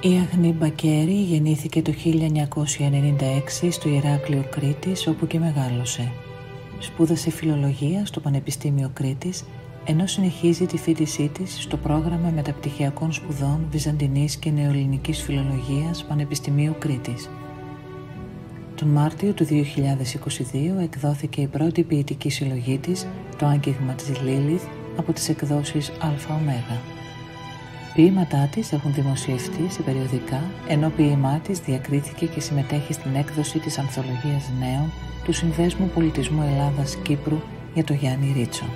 Η Αγνή Μπακέρη γεννήθηκε το 1996 στο Ηράκλειο Κρήτης, όπου και μεγάλωσε. Σπούδασε φιλολογία στο Πανεπιστήμιο Κρήτης, ενώ συνεχίζει τη φοιτησή της στο πρόγραμμα μεταπτυχιακών σπουδών Βυζαντινής και Νεοελληνικής Φιλολογίας Πανεπιστημίου Κρήτης. Τον Μάρτιο του 2022 εκδόθηκε η πρώτη ποιητική συλλογή της, το Άγγιγμα της Λίλιθ, από τις εκδόσεις ΑΟ. Ποίηματά της έχουν δημοσιευτεί σε περιοδικά, ενώ ποίημά της διακρίθηκε και συμμετέχει στην έκδοση της Ανθολογίας Νέων του Συνδέσμου Πολιτισμού Ελλάδας-Κύπρου για το Γιάννη Ρίτσο.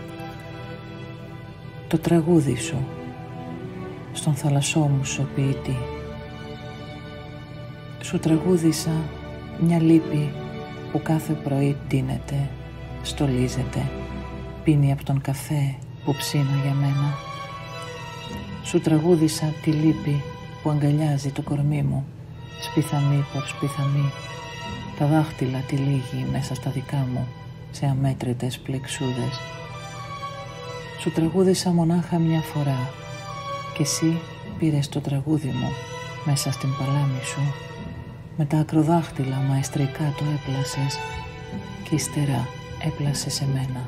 Το τραγούδι σου, στον θαλασσό μου σωπίτη. Σου τραγούδισα μια λύπη που κάθε πρωί ντύνεται, στολίζεται, πίνει από τον καφέ που ψήνω για μένα. Σου τραγούδισα τη λύπη που αγκαλιάζει το κορμί μου, σπιθαμή προς σπιθαμή, τα δάχτυλα τυλίγει μέσα στα δικά μου, σε αμέτρητες πλεξούδες. Σου τραγούδισα μονάχα μια φορά και εσύ πήρες το τραγούδι μου μέσα στην παλάμη σου. Με τα ακροδάχτυλα μαεστρικά το έπλασες και ύστερα έπλασες εμένα.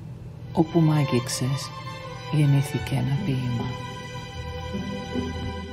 Όπου μ' άγγιξες γεννήθηκε ένα ποίημα.